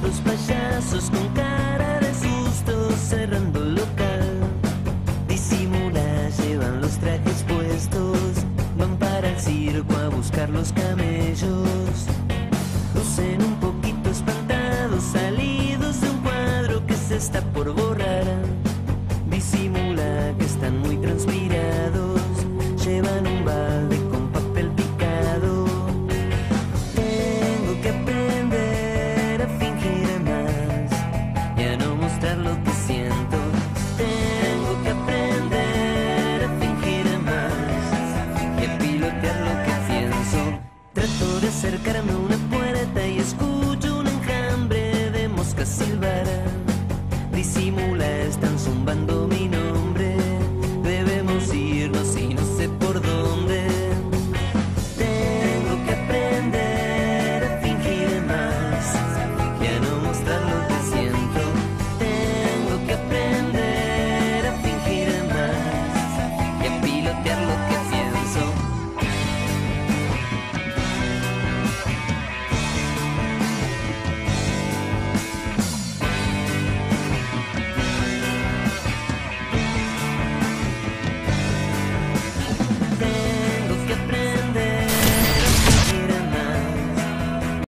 dos payasos con cara de susto cerrando el local. Disimula, llevan los trajes puestos, van para el circo a buscar los camellos. Lucen un poquito espantados, salidos de un cuadro que se está por borrar. Disimula que están muy transpirados, llevan un balde con papel picado. Tengo que aprender a fingir más y a no mostrar lo que siento. Tengo que aprender a fingir más y a pilotear lo que pienso. Trato de acercarme a una puerta y escucho un enjambre de moscas silbar. Disimula, están zumbando